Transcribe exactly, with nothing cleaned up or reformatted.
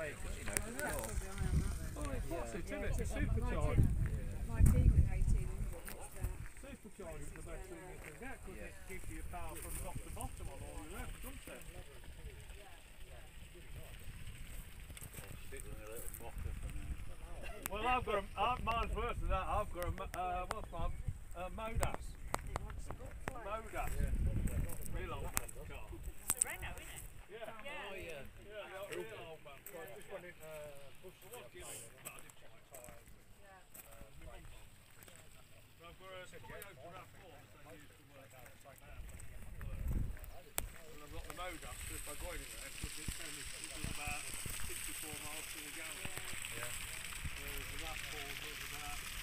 say, because you know, Oh, just that's your, probably I am, that Oh, then. it's what's it, isn't Yeah, it? it's It's like my supercharged. team, my team with eighteen hundred, what's that? Supercharged is the best thing you can get because Yeah. it gives you power from top to bottom on all your reps, doesn't it? Stick with a little mocker for now. Well, I've got a, uh, mine's worse than that. I've got a, mo- uh, what's mine? A Modas. A Modas. Real old man's car. It's a Renault, isn't it? Yeah. Yeah. oh yeah. Yeah, the old, real old man's car. It just went in uh, bush the other day. But I did put my tyres. Yeah. My mum's on. I've got a Toyota RAV four that I used to work out now. And I've got the Modas, so if I go anywhere, because it's only it does about sixty-four miles to the gallon. Yeah. Whereas the RAV four does about